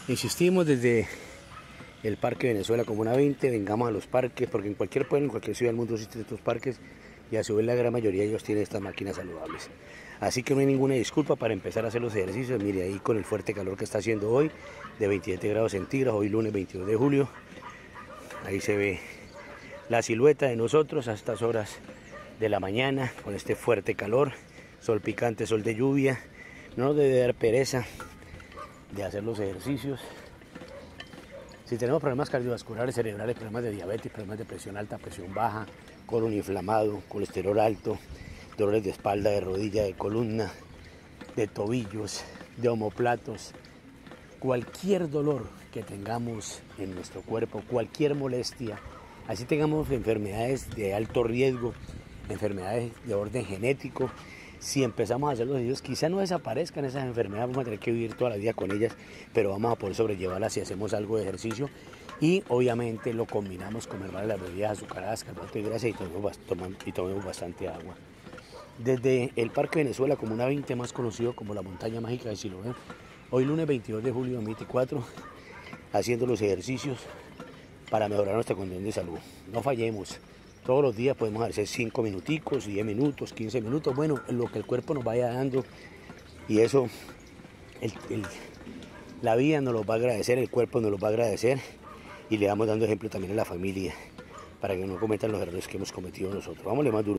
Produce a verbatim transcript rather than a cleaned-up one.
Insistimos desde el Parque Venezuela Comuna veinte, vengamos a los parques, porque en cualquier pueblo, en cualquier ciudad del mundo existen estos parques y a su vez la gran mayoría de ellos tienen estas máquinas saludables. Así que no hay ninguna disculpa para empezar a hacer los ejercicios. Mire, ahí con el fuerte calor que está haciendo hoy, de veintisiete grados centígrados, hoy lunes veintidós de julio, ahí se ve la silueta de nosotros a estas horas de la mañana, con este fuerte calor, sol picante, sol de lluvia. No nos debe dar pereza de hacer los ejercicios. Si tenemos problemas cardiovasculares, cerebrales, problemas de diabetes, problemas de presión alta, presión baja, colon inflamado, colesterol alto, dolores de espalda, de rodilla, de columna, de tobillos, de omoplatos, cualquier dolor que tengamos en nuestro cuerpo, cualquier molestia, así tengamos enfermedades de alto riesgo, enfermedades de orden genético, si empezamos a hacer los ejercicios, quizá no desaparezcan esas enfermedades, vamos a tener que vivir toda la vida con ellas, pero vamos a poder sobrellevarlas si hacemos algo de ejercicio y obviamente lo combinamos con hermanas las bebidas azucaradas, carbohidratos y grasa y tomemos, y tomemos bastante agua. Desde el Parque Venezuela Comuna veinte, más conocido como la Montaña Mágica de Siloé, hoy lunes veintidós de julio de dos mil veinticuatro, haciendo los ejercicios para mejorar nuestra condición de salud. No fallemos. Todos los días podemos hacer cinco minuticos, diez minutos, quince minutos, bueno, lo que el cuerpo nos vaya dando, y eso el, el, la vida nos lo va a agradecer, el cuerpo nos lo va a agradecer, y le vamos dando ejemplo también a la familia para que no cometan los errores que hemos cometido nosotros. Vámonos más duro.